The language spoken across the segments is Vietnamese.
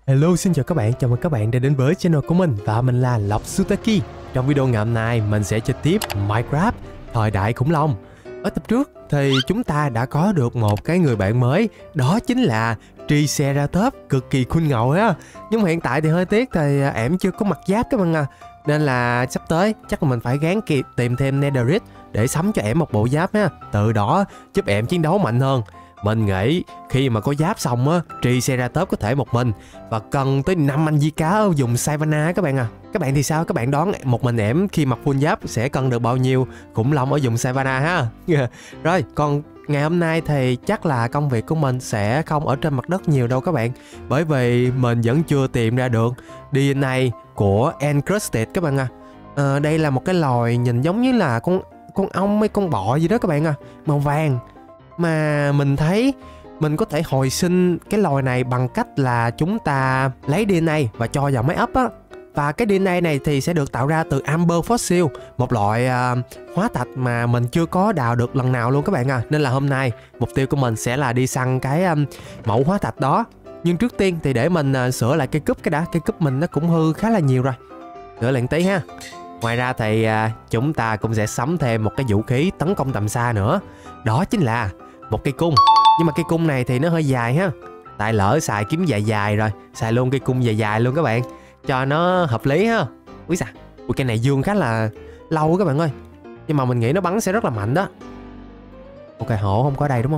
Hello, xin chào các bạn, chào mừng các bạn đã đến với channel của mình và mình là Lộc Sutaki. Trong video ngày hôm nay mình sẽ chơi tiếp Minecraft thời đại khủng long. Ở tập trước thì chúng ta đã có được một cái người bạn mới, đó chính là Triceratops, cực kỳ cool ngầu á. Nhưng mà hiện tại thì hơi tiếc thì em chưa có mặt giáp các bạn à. Nên là sắp tới chắc là mình phải gắng tìm thêm Netherite để sắm cho em một bộ giáp ha. Từ đó giúp em chiến đấu mạnh hơn. Mình nghĩ khi mà có giáp xong á, Triceratops có thể một mình và cần tới 5 anh di cá ở vùng Savannah các bạn à. Các bạn thì sao? Các bạn đoán một mình em khi mặc full giáp sẽ cần được bao nhiêu khủng long ở vùng Savannah ha? Rồi, còn ngày hôm nay thì chắc là công việc của mình sẽ không ở trên mặt đất nhiều đâu các bạn. Bởi vì mình vẫn chưa tìm ra được DNA của Encrusted các bạn à. Đây là một cái loài nhìn giống như là con ong hay con bọ gì đó các bạn à, màu vàng. Mà mình thấy mình có thể hồi sinh cái loài này bằng cách là chúng ta lấy DNA và cho vào máy ấp á. Và cái DNA này thì sẽ được tạo ra từ Amber Fossil, một loại hóa thạch mà mình chưa có đào được lần nào luôn các bạn à. Nên là hôm nay mục tiêu của mình sẽ là đi săn cái mẫu hóa thạch đó. Nhưng trước tiên thì để mình sửa lại cây cúp cái đã. Cây cúp mình nó cũng hư khá là nhiều rồi. Sửa lại tí ha. Ngoài ra thì chúng ta cũng sẽ sắm thêm một cái vũ khí tấn công tầm xa nữa. Đó chính là một cây cung. Nhưng mà cây cung này thì nó hơi dài ha. Tại lỡ xài kiếm dài dài rồi, xài luôn cây cung dài dài luôn các bạn, cho nó hợp lý ha. Úi xà, cây này dương khá là lâu các bạn ơi. Nhưng mà mình nghĩ nó bắn sẽ rất là mạnh đó. Ok, hổ không có đây đúng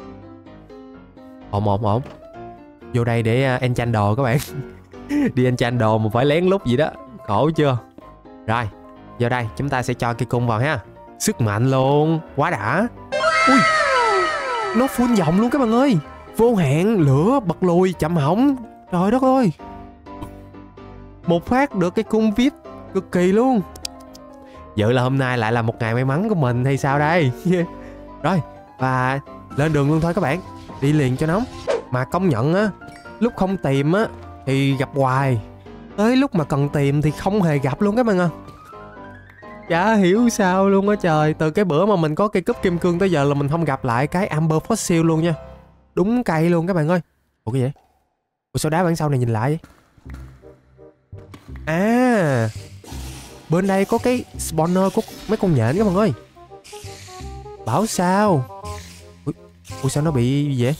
không? Ổn. Vô đây để enchant đồ các bạn. Đi enchant đồ mà phải lén lút gì đó, khổ chưa. Rồi, vô đây chúng ta sẽ cho cây cung vào ha. Sức mạnh luôn, quá đã. Ui, nó full vòng luôn các bạn ơi. Vô hạn, lửa, bật lùi, chậm hỏng. Trời đất ơi. Một phát được cái cung VIP cực kỳ luôn. Dự là hôm nay lại là một ngày may mắn của mình hay sao đây. Rồi, và lên đường luôn thôi các bạn. Đi liền cho nóng. Mà công nhận á, lúc không tìm á thì gặp hoài, tới lúc mà cần tìm thì không hề gặp luôn các bạn ơi. Chả hiểu sao luôn á trời. Từ cái bữa mà mình có cây cúp kim cương tới giờ là mình không gặp lại cái Amber Fossil luôn nha. Đúng cây luôn các bạn ơi. Ủa cái gì vậy? Ủa sao đá bản sau này nhìn lại vậy? À, bên đây có cái spawner của mấy con nhện các bạn ơi. Bảo sao? Ủa sao nó bị gì vậy?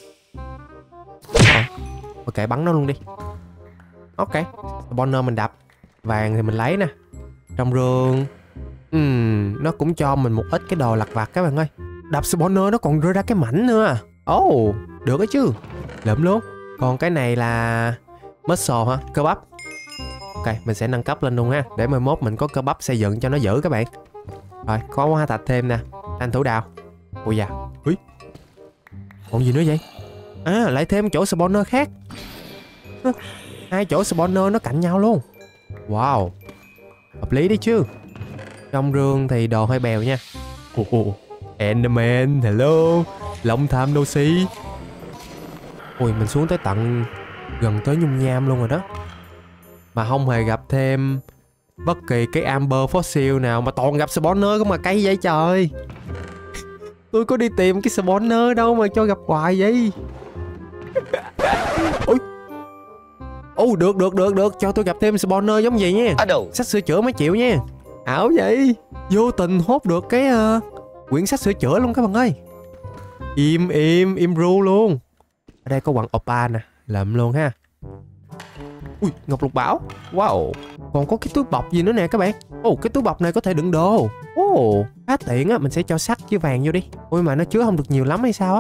Ok, bắn nó luôn đi. Ok, spawner mình đập. Vàng thì mình lấy nè. Trong rương nó cũng cho mình một ít cái đồ lặt vặt các bạn ơi. Đập spawner nó còn rơi ra cái mảnh nữa. Ồ, được đó chứ. Lượm luôn. Còn cái này là muscle hả? Cơ bắp. Ok, mình sẽ nâng cấp lên luôn ha. Để mai mốt mình có cơ bắp xây dựng cho nó dữ các bạn. Rồi, có hóa thạch thêm nè. Tranh thủ đào. Ôi da. Úi, còn gì nữa vậy? À, lại thêm chỗ spawner khác. Hai chỗ spawner nó cạnh nhau luôn. Wow, hợp lý đấy chứ. Trong rương thì đồ hơi bèo nha. Enderman, hello. Long time no see. Ui, mình xuống tới tận gần tới nhung nham luôn rồi đó. Mà không hề gặp thêm bất kỳ cái Amber Fossil nào, mà toàn gặp spawner không mà cây vậy trời. Tôi có đi tìm cái spawner đâu mà cho gặp hoài vậy. Ui, được, cho tôi gặp thêm spawner giống vậy nha. Sách sửa chữa mới chịu nha. Ảo vậy. Vô tình hốt được cái quyển sách sửa chữa luôn các bạn ơi. Im ru luôn. Ở đây có quặng opal nè, lượm luôn ha. Ui, ngọc lục bảo. Wow, còn có cái túi bọc gì nữa nè các bạn. Cái túi bọc này có thể đựng đồ. Khá tiện á. Mình sẽ cho sắt với vàng vô đi. Ui, mà nó chứa không được nhiều lắm hay sao á.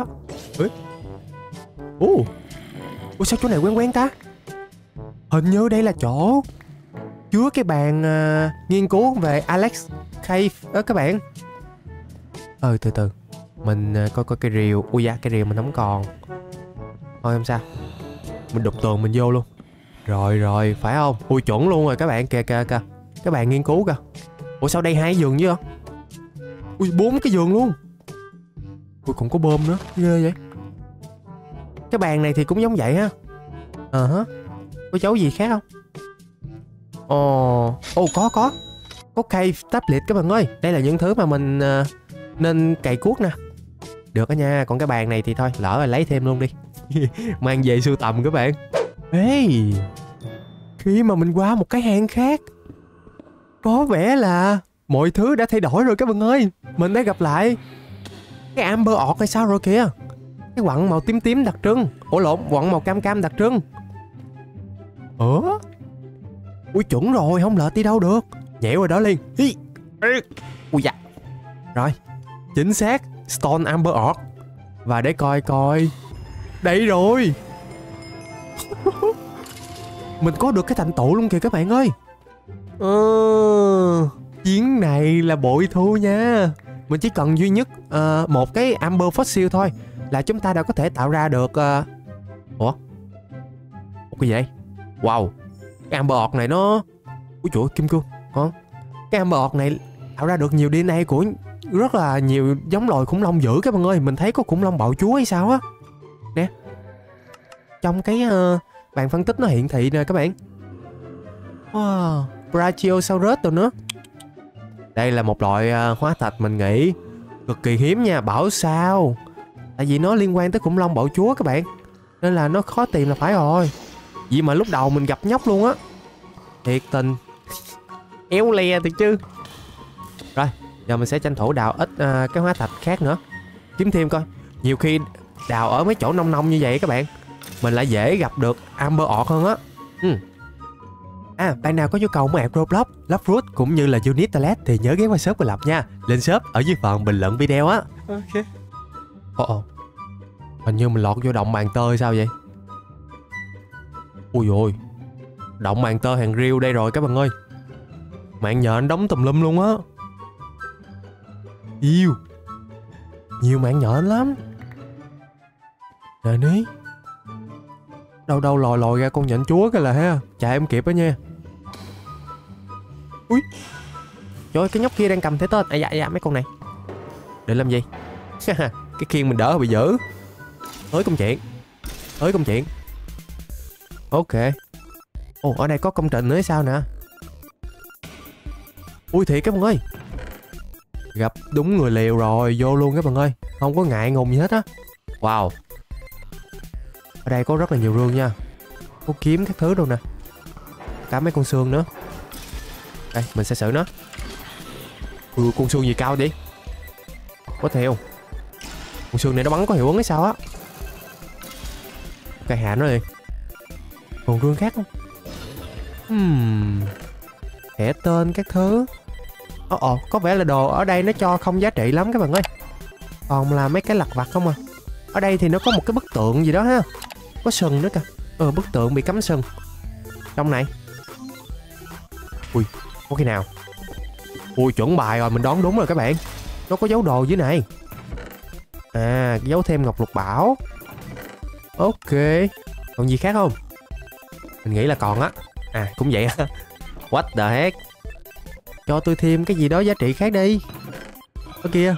Ui, sao chỗ này quen ta. Hình như đây là chỗ chứa cái bàn nghiên cứu về Alex Cave đó các bạn. Từ từ mình coi cái rìu. Ui da, cái rìu mình không còn. Thôi không sao, mình đục tường mình vô luôn. Rồi phải không? Ui chuẩn luôn rồi các bạn. Kìa cái bàn nghiên cứu kìa. Ủa sao đây 2 giường chứ hả? Ui 4 cái giường luôn. Ui còn có bơm nữa, ghê vậy. Cái bàn này thì cũng giống vậy ha. Có dấu gì khác không? Có cave tablet các bạn ơi. Đây là những thứ mà mình nên cày cuốc nè. Được đó nha. Còn cái bàn này thì thôi, lỡ rồi lấy thêm luôn đi. Mang về sưu tầm các bạn. Ê, khi mà mình qua một cái hang khác, có vẻ là mọi thứ đã thay đổi rồi các bạn ơi. Mình đã gặp lại cái Amber Orc hay sao rồi kìa. Cái quặng màu tím tím đặc trưng. Ủa lộn, quặng màu cam cam đặc trưng. Ui chuẩn rồi, không lệch đi đâu được. Nhảy qua đó liền. Ui da. Rồi, chính xác, Stone Amber Orc. Và để coi coi. Đây rồi. Mình có được cái thành tựu luôn kìa các bạn ơi. Chuyến này là bội thu nha. Mình chỉ cần duy nhất một cái Amber Fossil thôi là chúng ta đã có thể tạo ra được Ủa cái gì vậy? Wow, cái Amber Orc này nó... Ui trời ơi, kim cương hả? Cái Amber Orc này tạo ra được nhiều DNA của rất là nhiều giống loài khủng long dữ các bạn ơi. Mình thấy có khủng long bạo chúa hay sao á. Nè, trong cái bàn phân tích nó hiển thị nè các bạn. Wow, Brachiosaurus rồi nữa. Đây là một loại hóa thạch mình nghĩ cực kỳ hiếm nha. Bảo sao? Tại vì nó liên quan tới khủng long bạo chúa các bạn, nên là nó khó tìm là phải rồi. Vì mà lúc đầu mình gặp nhóc luôn á. Thiệt tình. Éo le thiệt chứ. Rồi, giờ mình sẽ tranh thủ đào ít cái hóa thạch khác nữa. Kiếm thêm coi. Nhiều khi đào ở mấy chỗ nông nông như vậy các bạn, mình lại dễ gặp được Amber Orc hơn á. Bạn nào có nhu cầu mua ạc Roblox, Loveroot cũng như là Unit Toilet thì nhớ ghé qua shop của Lập nha. Lên shop ở dưới phần bình luận video á. Ok. Hình như mình lọt vô động màn tơ sao vậy? Ui dồi, động màn tơ hàng riêu đây rồi các bạn ơi. Mạng nhện đóng tùm lum luôn á. Yêu, nhiều mạng nhện lắm. Nè ní, đâu lòi lòi ra con nhện chúa cái là ha. Chạy em kịp đó nha. Ui, trời ơi, cái nhóc kia đang cầm thế tên. Dạ mấy con này định làm gì? Cái khiên mình đỡ bị dữ. Tới công chuyện. Ok. Ồ, ở đây có công trình nữa hay sao nè? Ui thiệt các bạn ơi, gặp đúng người liều rồi. Vô luôn các bạn ơi, không có ngại ngùng gì hết á. Wow, ở đây có rất là nhiều rương nha. Có kiếm các thứ đâu nè. Cả mấy con xương nữa. Đây, mình sẽ xử nó. Con xương gì cao đi. Có theo. Con xương này nó bắn có hiệu ứng hay sao á. Ok, hạ nó đi. Còn rương khác không? Thẻ tên các thứ. Có vẻ là đồ ở đây nó cho không giá trị lắm các bạn ơi. Còn là mấy cái lặt vặt không à. Ở đây thì nó có một cái bức tượng gì đó ha. Có sừng nữa kìa. Bức tượng bị cắm sừng. Trong này. Ui, có khi nào. Ui, chuẩn bài rồi, mình đoán đúng rồi các bạn. Nó có dấu đồ dưới này. Dấu thêm ngọc lục bảo. Ok. Còn gì khác không? Mình nghĩ là còn á. Cũng vậy á. What the heck. Cho tôi thêm cái gì đó giá trị khác đi. Ở kia.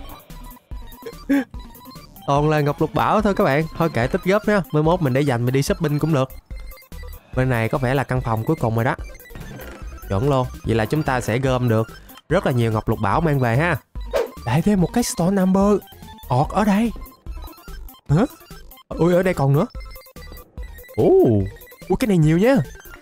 Toàn là ngọc lục bảo thôi các bạn. Thôi kệ tích góp nha. Mai mốt mình để dành mình đi shopping cũng được. Bên này có vẻ là căn phòng cuối cùng rồi đó. Chuẩn luôn. Vậy là chúng ta sẽ gom được rất là nhiều ngọc lục bảo mang về ha. Lại thêm một cái Stone Amber Orc ở đây. Hả? Ui, ở đây còn nữa. Ui, cái này nhiều nha.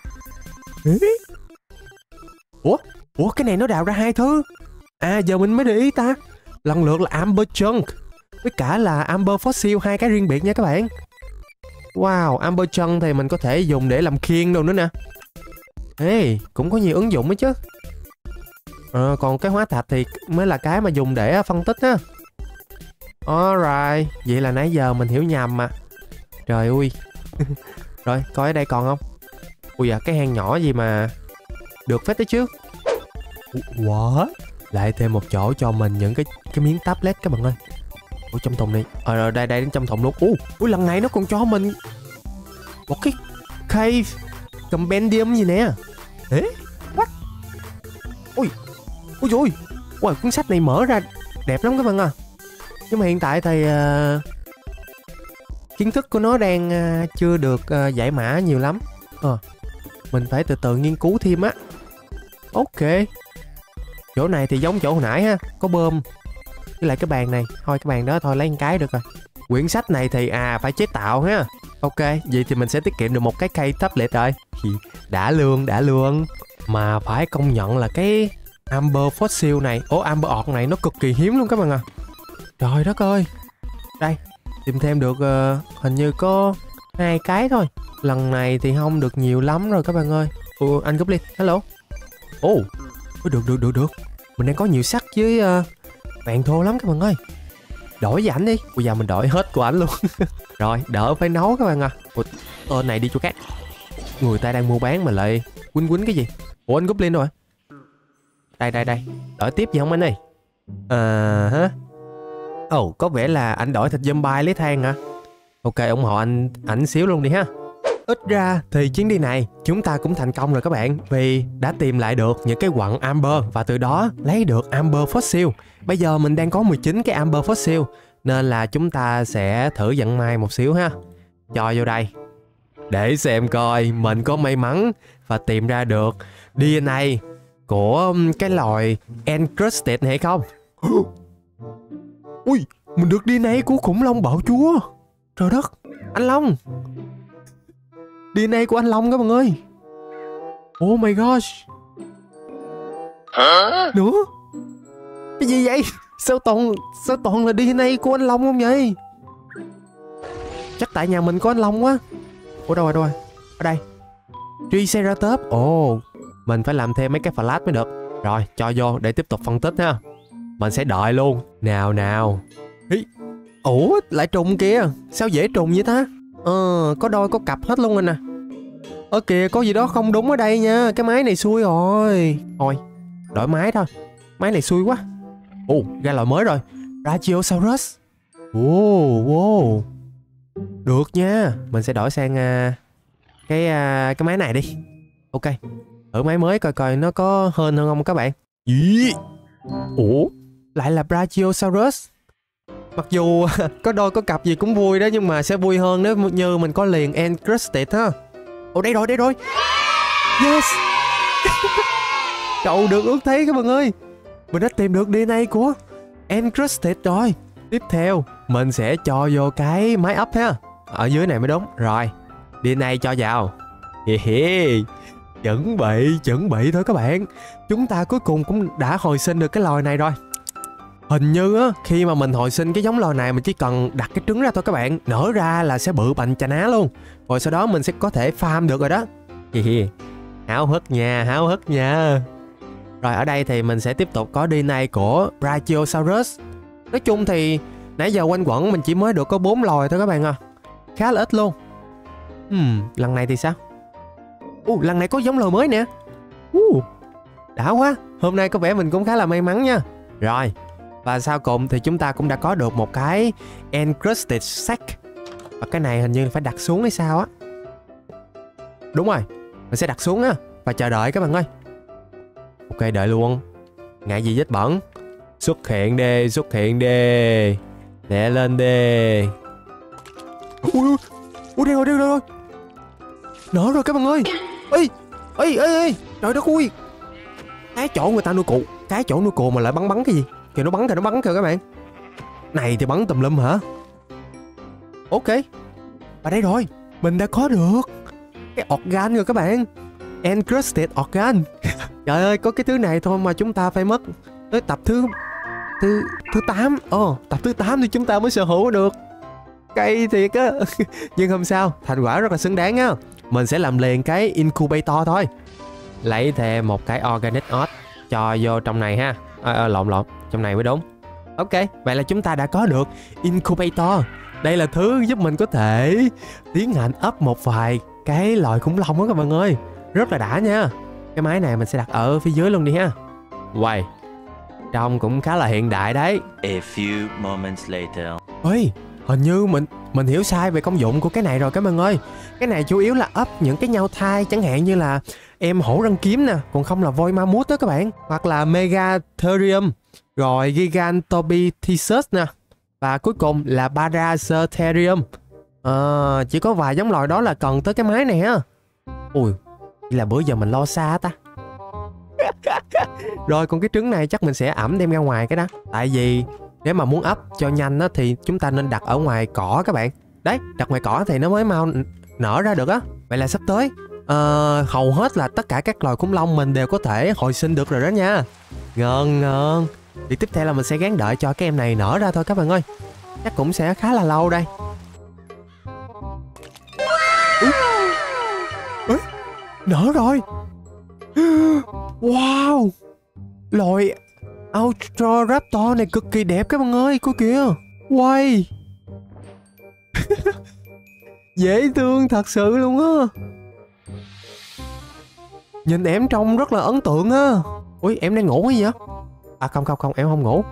Ủa, cái này nó đào ra hai thứ. Giờ mình mới để ý ta. Lần lượt là Amber Chunk với cả là Amber Fossil, hai cái riêng biệt nha các bạn. Wow, Amber Chunk thì mình có thể dùng để làm khiên đâu nữa nè. Cũng có nhiều ứng dụng ấy chứ. Còn cái hóa thạch thì mới là cái mà dùng để phân tích á. Alright, vậy là nãy giờ mình hiểu nhầm mà. Trời ơi. Rồi, coi ở đây còn không? Ui cái hang nhỏ gì mà được phết đấy chứ. What? Lại thêm một chỗ cho mình những cái miếng tablet các bạn ơi. Ủa, trong thùng này. Đây trong thùng luôn. Ui, lần này nó còn cho mình một cái cave compendium gì nè. What? Ui dồi. Wow, cuốn sách này mở ra đẹp lắm các bạn à. Nhưng mà hiện tại thì kiến thức của nó đang chưa được giải mã nhiều lắm. Mình phải từ từ nghiên cứu thêm á. Ok. Chỗ này thì giống chỗ hồi nãy ha. Có bơm. Với lại cái bàn này. Thôi cái bàn đó thôi lấy một cái được rồi. Quyển sách này thì phải chế tạo ha. Ok, vậy thì mình sẽ tiết kiệm được một cái cây tablet rồi. Đã luôn, đã luôn. Mà phải công nhận là cái Amber Fossil này, Amber Orc này nó cực kỳ hiếm luôn các bạn à. Trời đất ơi. Đây, tìm thêm được hình như có 2 cái thôi. Lần này thì không được nhiều lắm rồi các bạn ơi. Anh Goblin, hello. Được. Mình đang có nhiều sắt với vàng thô lắm các bạn ơi. Đổi với ảnh đi. Bây giờ mình đổi hết của ảnh luôn. Rồi, đỡ phải nấu các bạn à. Tên này đi chỗ khác. Người ta đang mua bán mà lại quýnh cái gì? Ủa anh Goblin rồi. Đây. Đổi tiếp gì không anh ơi? Hả? Có vẻ là anh đổi thịt zombie lấy than hả? Ok, ủng hộ ảnh xíu luôn đi ha. Ít ra thì chuyến đi này chúng ta cũng thành công rồi các bạn, vì đã tìm lại được những cái quặng Amber và từ đó lấy được Amber Fossil. Bây giờ mình đang có 19 cái Amber Fossil nên là chúng ta sẽ thử vận may một xíu ha. Cho vô đây để xem coi mình có may mắn và tìm ra được DNA của cái loài Encrusted này hay không. Ui, mình được DNA của khủng long bạo chúa. Trời đất, anh Long. DNA của anh Long các bạn ơi. Oh my gosh. Hả? Nữa. Cái gì vậy? Sao toàn là DNA của anh Long không vậy? Chắc tại nhà mình có anh Long quá. Ủa đâu rồi? Ở đây. Triceratops. Mình phải làm thêm mấy cái flash mới được. Rồi, cho vô để tiếp tục phân tích ha. Mình sẽ đợi luôn. Nào. Ủa, lại trùng kìa. Sao dễ trùng vậy ta? Có đôi có cặp hết luôn anh nè. Kìa, có gì đó không đúng ở đây nha. Cái máy này xui rồi. Thôi, đổi máy thôi. Máy này xui quá. Ra loại mới rồi. Brachiosaurus. Wow. Được nha. Mình sẽ đổi sang cái máy này đi. Ok. Thử máy mới coi nó có hên hơn không các bạn. Gì? Lại là Brachiosaurus. Mặc dù có đôi có cặp gì cũng vui đó, nhưng mà sẽ vui hơn nếu như mình có liền Encrusted ha. Đây rồi. Yes. Cậu được ước thấy các bạn ơi. Mình đã tìm được DNA của Encrusted rồi. Tiếp theo mình sẽ cho vô cái máy ấp ha. Ở dưới này mới đúng. Rồi, DNA cho vào. Chuẩn bị thôi các bạn. Chúng ta cuối cùng cũng đã hồi sinh được cái loài này rồi. Hình như á, khi mà mình hồi sinh cái giống loài này, mình chỉ cần đặt cái trứng ra thôi các bạn. Nở ra là sẽ bự bành chà ná luôn. Rồi sau đó mình sẽ có thể farm được rồi đó. Háo hức nha. Rồi ở đây thì mình sẽ tiếp tục có DNA của Brachiosaurus. Nói chung thì nãy giờ quanh quẩn mình chỉ mới được có 4 loài thôi các bạn à. Khá là ít luôn. Lần này thì sao? Lần này có giống loài mới nè. Đã quá. Hôm nay có vẻ mình cũng khá là may mắn nha. Rồi, và sau cùng thì chúng ta cũng đã có được một cái Encrusted Sack. Và cái này hình như phải đặt xuống hay sao á. Đúng rồi, mình sẽ đặt xuống á và chờ đợi các bạn ơi. Ok, đợi luôn. Ngại gì vết bẩn. Xuất hiện đi. Đè lên đi. Đây rồi. Nở rồi các bạn ơi. Ê. Trời đất ơi. Cái chỗ người ta nuôi cụ. Cái chỗ nuôi cụ mà lại bắn cái gì? Kìa nó bắn kìa các bạn. Này thì bắn tùm lum hả? Ok. Và đây rồi. Mình đã có được cái organ rồi các bạn. Encrusted organ. Trời ơi, có cái thứ này thôi mà chúng ta phải mất tới tập thứ 8. Tập thứ 8 thì chúng ta mới sở hữu được. Cay thiệt á. Nhưng không sao, thành quả rất là xứng đáng á. Mình sẽ làm liền cái incubator thôi. Lấy thêm một cái organic oat cho vô trong này ha. Lộn, trong này mới đúng. Ok, vậy là chúng ta đã có được incubator. Đây là thứ giúp mình có thể tiến hành ấp một vài cái loài khủng long đó các bạn ơi. Rất là đã nha. Cái máy này mình sẽ đặt ở phía dưới luôn đi ha. Wow, trông cũng khá là hiện đại đấy. A few moments later. Ê, hình như mình hiểu sai về công dụng của cái này rồi các bạn ơi. Cái này chủ yếu là ấp những cái nhau thai, chẳng hạn như là em hổ răng kiếm nè, còn không là voi ma mút đó các bạn, hoặc là Megatherium, rồi Gigantopithecus nè, và cuối cùng là Paracertherium. Chỉ có vài giống loài đó là cần tới cái máy này ha. Ui, là bữa giờ mình lo xa ta. Rồi còn cái trứng này chắc mình sẽ ẵm đem ra ngoài cái đó. Tại vì nếu mà muốn ấp cho nhanh á, thì chúng ta nên đặt ở ngoài cỏ các bạn. Đấy, đặt ngoài cỏ thì nó mới mau nở ra được á. Vậy là sắp tới hầu hết là tất cả các loài khủng long mình đều có thể hồi sinh được rồi đó nha. Ngon ngon. Thì tiếp theo là mình sẽ gắng đợi cho cái em này nở ra thôi các bạn ơi. Chắc cũng sẽ khá là lâu đây. Ê, nở rồi. Wow, loài Austroraptor này cực kỳ đẹp các bạn ơi. Coi kìa. Wow. Dễ thương thật sự luôn á. Nhìn em trông rất là ấn tượng á. Ui, em đang ngủ hay gì vậy? À không, em không ngủ.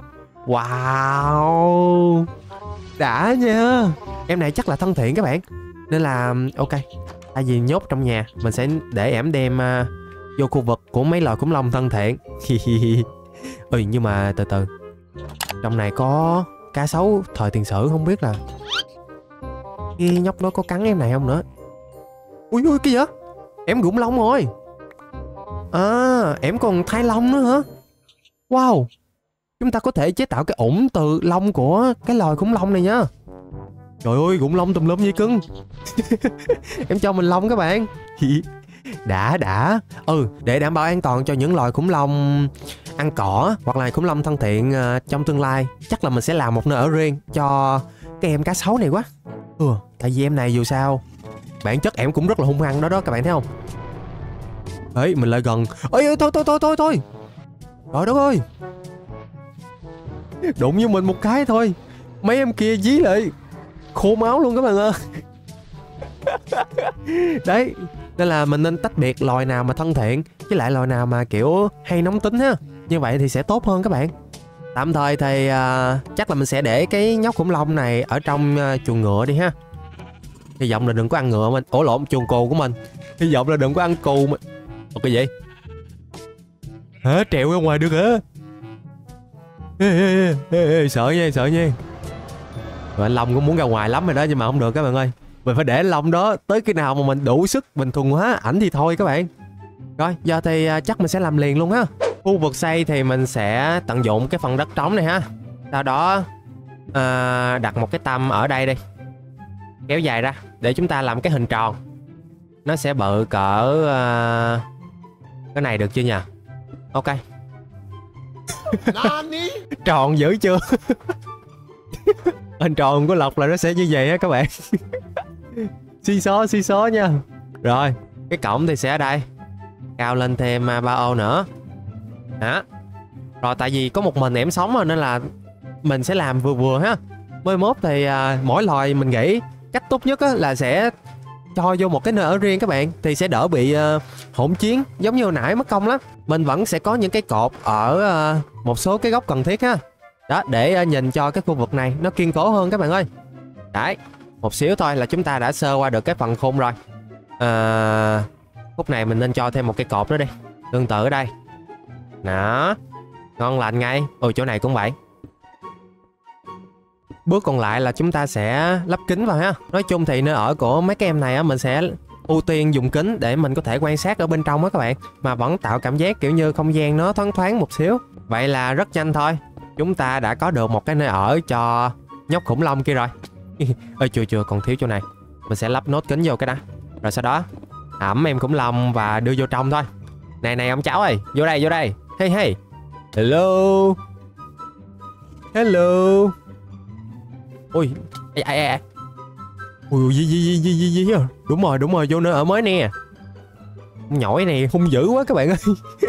Wow, đã nha. Em này chắc là thân thiện các bạn. Nên là ok, tại vì nhốt trong nhà, mình sẽ để em đem vô khu vực của mấy loài khủng long thân thiện. Ừ, nhưng mà từ từ, trong này có cá sấu thời tiền sử, không biết là cái nhóc đó có cắn em này không nữa. Ui ui, cái gì vậy? Em khủng long rồi. À, em còn thay lông nữa hả? Wow, chúng ta có thể chế tạo cái ủng từ lông của cái loài khủng long này nha. Trời ơi, khủng long tùm lum vậy cưng. Em cho mình lông các bạn. Đã. Ừ, để đảm bảo an toàn cho những loài khủng long ăn cỏ hoặc là khủng long thân thiện trong tương lai, chắc là mình sẽ làm một nơi ở riêng cho cái em cá sấu này quá. Tại vì em này dù sao bản chất em cũng rất là hung hăng đó các bạn thấy không? Ấy, mình lại gần. Ơi thôi. Trời đất ơi, đụng với mình một cái thôi, mấy em kia dí lại khô máu luôn các bạn ơi. Đấy, nên là mình nên tách biệt loài nào mà thân thiện với lại loài nào mà kiểu hay nóng tính ha. Như vậy thì sẽ tốt hơn các bạn. Tạm thời thì chắc là mình sẽ để cái nhóc khủng long này ở trong chuồng ngựa đi ha. Hy vọng là đừng có ăn ngựa mình. Ủa lộn, chuồng cừu của mình. Hy vọng là đừng có ăn cừu mình. Ủa cái gì? Hả? Trèo ra ngoài được hả? Ê, sợ nha. Rồi anh Long cũng muốn ra ngoài lắm rồi đó, nhưng mà không được các bạn ơi. Mình phải để anh Long đó tới khi nào mà mình đủ sức mình thuần hóa ảnh thì thôi các bạn. Rồi, giờ thì chắc mình sẽ làm liền luôn ha. Khu vực xây thì mình sẽ tận dụng cái phần đất trống này ha. Sau đó đặt một cái tăm ở đây đi, kéo dài ra để chúng ta làm cái hình tròn. Nó sẽ bự cỡ cái này được chưa nhỉ? Ok. Tròn dữ chưa? Hình tròn của Lộc là nó sẽ như vậy á các bạn. Xi xó nha. Rồi, cái cổng thì sẽ ở đây, cao lên thêm 3 ô nữa. Hả? Rồi, tại vì có một mình em sống rồi nên là mình sẽ làm vừa ha. Mới mốt thì mỗi loài mình nghĩ cách tốt nhất á, là sẽ cho vô một cái nơi ở riêng các bạn, thì sẽ đỡ bị hỗn chiến giống như hồi nãy mất công lắm. Mình vẫn sẽ có những cái cột ở một số cái góc cần thiết ha. Đó, để nhìn cho cái khu vực này nó kiên cố hơn các bạn ơi. Đấy, một xíu thôi là chúng ta đã sơ qua được cái phần khung rồi. Khúc này mình nên cho thêm một cái cột nữa đi, tương tự ở đây. Đó, ngon lành ngay. Ôi, chỗ này cũng vậy. Bước còn lại là chúng ta sẽ lắp kính vào ha. Nói chung thì nơi ở của mấy cái em này á, mình sẽ ưu tiên dùng kính để mình có thể quan sát ở bên trong á các bạn, mà vẫn tạo cảm giác kiểu như không gian nó thoáng thoáng một xíu. Vậy là rất nhanh thôi, chúng ta đã có được một cái nơi ở cho nhóc khủng long kia rồi. Ơi chưa, còn thiếu chỗ này. Mình sẽ lắp nốt kính vô cái đó. Rồi sau đó ẵm em khủng long và đưa vô trong thôi. Này ông cháu ơi, vô đây. Hey. Hello. Ui, ui, gì. Đúng rồi, vô nơi ở mới nè. Nhỏi này hung dữ quá các bạn ơi.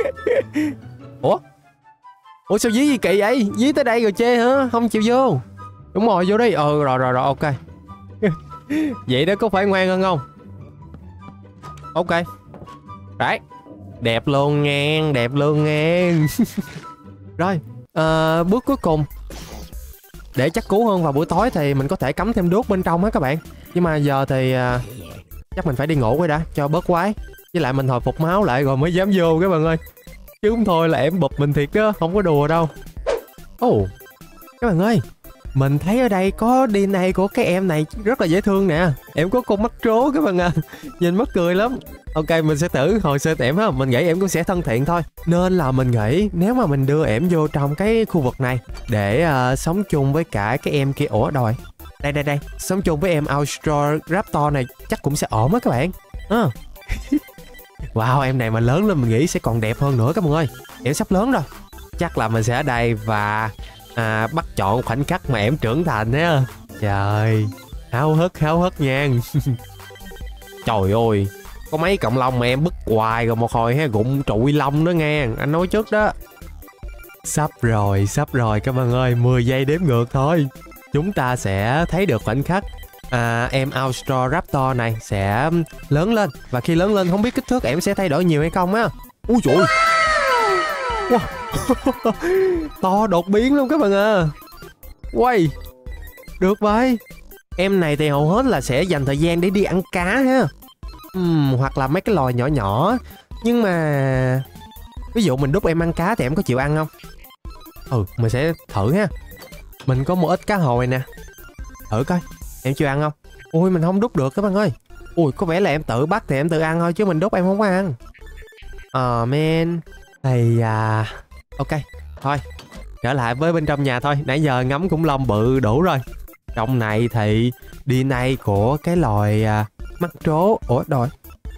Ủa sao dí gì kỳ vậy? Dí tới đây rồi chê hả? Không chịu vô. Đúng rồi, vô đi. Rồi, ok. Vậy đó có phải ngoan hơn không? Ok. Đấy, đẹp luôn nghe. Rồi, bước cuối cùng, để chắc cú hơn vào buổi tối thì mình có thể cắm thêm đuốc bên trong á các bạn. Nhưng mà giờ thì chắc mình phải đi ngủ rồi đã, cho bớt quái. Với lại mình hồi phục máu lại rồi mới dám vô các bạn ơi. Chứ không thôi là em bụp mình thiệt đó, không có đùa đâu. Các bạn ơi, mình thấy ở đây có DNA của cái em này rất là dễ thương nè. Em có con mắt trố các bạn à. Nhìn mắc cười lắm. Ok, mình sẽ thử hồi sơ em ha. Mình nghĩ em cũng sẽ thân thiện thôi. Nên là mình nghĩ nếu mà mình đưa em vô trong cái khu vực này để sống chung với cả cái em kia. Ủa đòi Đây, sống chung với em Austroraptor này chắc cũng sẽ ổn á các bạn. Wow, em này mà lớn lên mình nghĩ sẽ còn đẹp hơn nữa các bạn ơi. Em sắp lớn rồi. Chắc là mình sẽ ở đây và bắt chọn khoảnh khắc mà em trưởng thành á. Trời, háo hức nha. Trời ơi, có mấy cọng lông mà em bứt hoài rồi một hồi ha gụng trụi lông đó nghe, anh nói trước đó. Sắp rồi các bạn ơi, 10 giây đếm ngược thôi. Chúng ta sẽ thấy được khoảnh khắc em Austroraptor này sẽ lớn lên. Và khi lớn lên không biết kích thước em sẽ thay đổi nhiều hay không á. Ui trời ơi. Wow. To đột biến luôn các bạn à. Quay. Được vậy. Em này thì hầu hết là sẽ dành thời gian để đi ăn cá ha. Hoặc là mấy cái loài nhỏ nhỏ. Nhưng mà ví dụ mình đút em ăn cá thì em có chịu ăn không? Mình sẽ thử ha. Mình có một ít cá hồi nè. Thử coi, em chịu ăn không? Ui mình không đút được các bạn ơi. Ui có vẻ là em tự bắt thì em tự ăn thôi, chứ mình đút em không có ăn. Man. Thì ok, thôi trở lại với bên trong nhà thôi. Nãy giờ ngắm khủng long bự đủ rồi. Trong này thì DNA của cái loài mắt trố. Ủa rồi.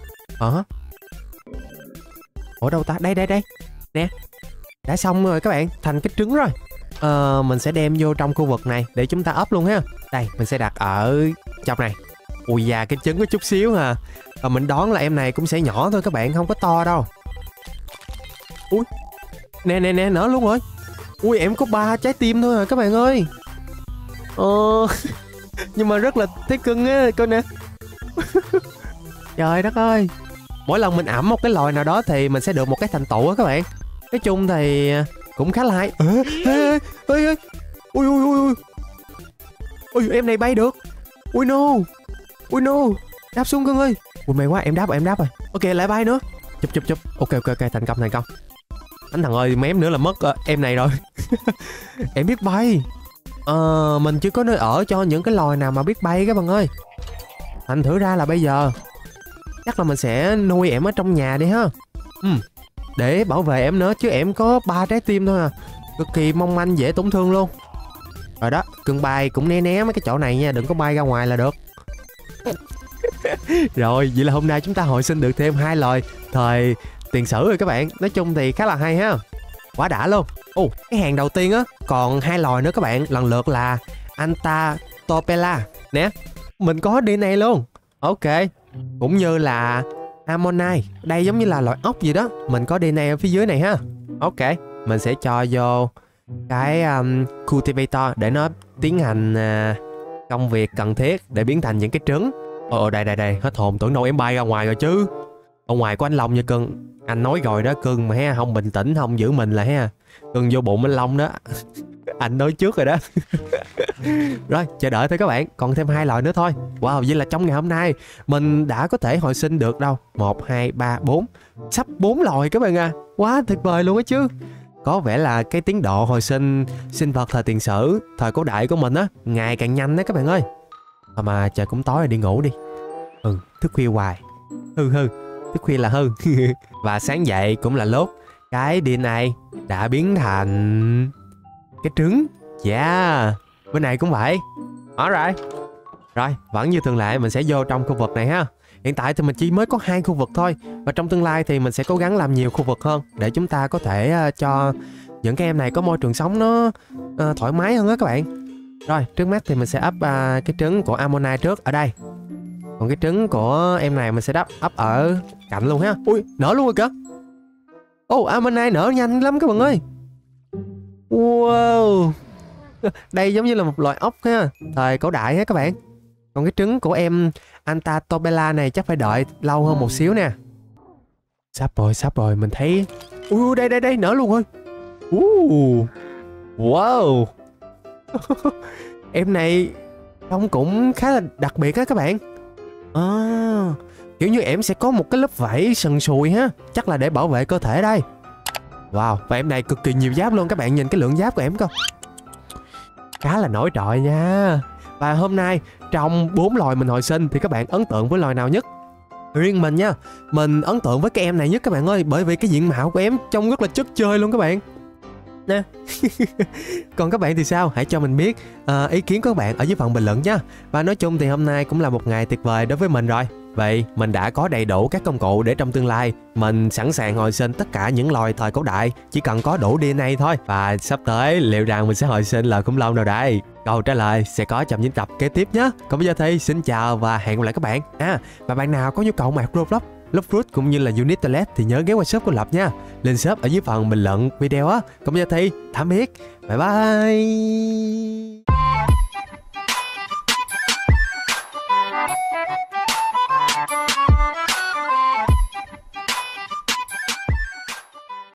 Ủa đâu ta? Đây nè. Đã xong rồi các bạn, thành cái trứng rồi. Mình sẽ đem vô trong khu vực này để chúng ta ấp luôn ha. Đây, mình sẽ đặt ở trong này. Ui da, cái trứng có chút xíu à. Và mình đoán là em này cũng sẽ nhỏ thôi các bạn, không có to đâu. Ui, nè, nở luôn rồi. Ui, em có 3 trái tim thôi à các bạn ơi. Nhưng mà rất là thấy cưng á, coi nè. Trời đất ơi. Mỗi lần mình ẵm một cái loài nào đó thì mình sẽ được một cái thành tựu á các bạn. Nói chung thì cũng khá là hay. Ui em này bay được. Ui no. Đáp xuống cưng ơi. Ui may quá, em đáp rồi. Ok lại bay nữa. Chụp. Ok thành công. Anh thằng ơi, mém nữa là mất em này rồi. Em biết bay. Mình chưa có nơi ở cho những cái loài nào mà biết bay các bạn ơi. Thành thử ra là bây giờ chắc là mình sẽ nuôi em ở trong nhà đi ha. Để bảo vệ em nữa, chứ em có 3 trái tim thôi à. Cực kỳ mong manh, dễ tổn thương luôn. Rồi đó, cưng bay cũng né mấy cái chỗ này nha, đừng có bay ra ngoài là được. Rồi, vậy là hôm nay chúng ta hồi sinh được thêm 2 loài thời tiền sử rồi các bạn. Nói chung thì khá là hay ha. Quá đã luôn. Cái hàng đầu tiên á, còn 2 loài nữa các bạn, lần lượt là Antatopela nè. Mình có DNA luôn. Ok. Cũng như là Ammonite. Đây giống như là loại ốc gì đó. Mình có DNA ở phía dưới này ha. Ok. Mình sẽ cho vô cái cultivator để nó tiến hành công việc cần thiết để biến thành những cái trứng. Đây. Hết hồn, tưởng đâu em bay ra ngoài rồi chứ. Ở ngoài có anh Long nha cưng. Anh nói rồi đó cưng, mà ha không bình tĩnh, không giữ mình là ha cưng vô bụng anh Long đó. Anh nói trước rồi đó. Rồi chờ đợi thôi các bạn, còn thêm 2 loại nữa thôi. Wow, vậy là trong ngày hôm nay mình đã có thể hồi sinh được đâu 1, 2, 3, 4, sắp 4 loài các bạn à. Quá tuyệt vời luôn á chứ. Có vẻ là cái tiến độ hồi sinh sinh vật thời tiền sử, thời cổ đại của mình á ngày càng nhanh đó các bạn ơi. Mà trời cũng tối rồi, đi ngủ đi. Thức khuya hoài. Thức khuya là hư. Và sáng dậy cũng là lúc cái DNA đã biến thành cái trứng. Bên này cũng vậy. Rồi, vẫn như thường lệ mình sẽ vô trong khu vực này ha. Hiện tại thì mình chỉ mới có 2 khu vực thôi. Và trong tương lai thì mình sẽ cố gắng làm nhiều khu vực hơn, để chúng ta có thể cho những cái em này có môi trường sống nó thoải mái hơn á các bạn. Rồi, trước mắt thì mình sẽ ấp cái trứng của Ammonite trước ở đây. Còn cái trứng của em này mình sẽ ấp ở cạnh luôn ha. Ui, nở luôn rồi kìa. Ammonite nở nhanh lắm các bạn ơi. Wow. Đây giống như là một loài ốc ha, thời cổ đại ha các bạn. Còn cái trứng của em Antatopela này chắc phải đợi lâu hơn một xíu nè. Sắp rồi, mình thấy. Đây, nở luôn rồi. Wow. Em này trông cũng khá là đặc biệt á các bạn. Kiểu như em sẽ có một cái lớp vảy sần sùi ha, chắc là để bảo vệ cơ thể đây. Wow, và em này cực kỳ nhiều giáp luôn các bạn, nhìn cái lượng giáp của em coi. Khá là nổi trội nha. Và hôm nay trong 4 loài mình hồi sinh thì các bạn ấn tượng với loài nào nhất? Riêng mình nha, mình ấn tượng với cái em này nhất các bạn ơi, bởi vì cái diện mạo của em trông rất là chất chơi luôn các bạn. nè. Còn các bạn thì sao? Hãy cho mình biết ý kiến của các bạn ở dưới phần bình luận nha. Và nói chung thì hôm nay cũng là một ngày tuyệt vời đối với mình rồi. Vậy mình đã có đầy đủ các công cụ để trong tương lai mình sẵn sàng hồi sinh tất cả những loài thời cổ đại, chỉ cần có đủ DNA thôi. Và sắp tới liệu rằng mình sẽ hồi sinh loài khủng long nào đây? Câu trả lời sẽ có trong những tập kế tiếp nhé. Còn bây giờ thì xin chào và hẹn gặp lại các bạn. Và bạn nào có nhu cầu mặc Roblox, Lockroot cũng như là Unit Toilet thì nhớ ghé qua shop của Lập nha. Link shop ở dưới phần bình luận video á. Còn bây giờ thì tạm biệt. Bye bye.